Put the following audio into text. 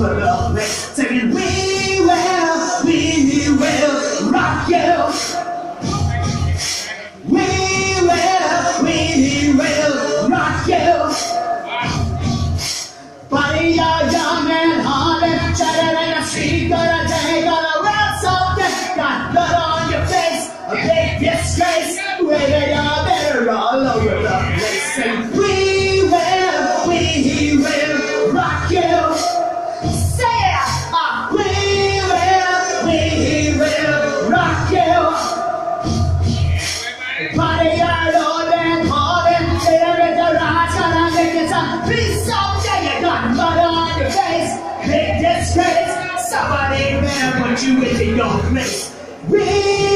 a little place, singing, we will rock you. We will rock you. Buddy, you're young and hard and shattered and a street, gonna take on a world someday. Got blood on your face, a big disgrace. Whether you're better all over the place. Sing, we will rock you. Say it! We will rock you. Party out on and hard and there is a rise, gonna make it some peace someday. You got mud on your face, big disgrace. Somebody better put you into your place. We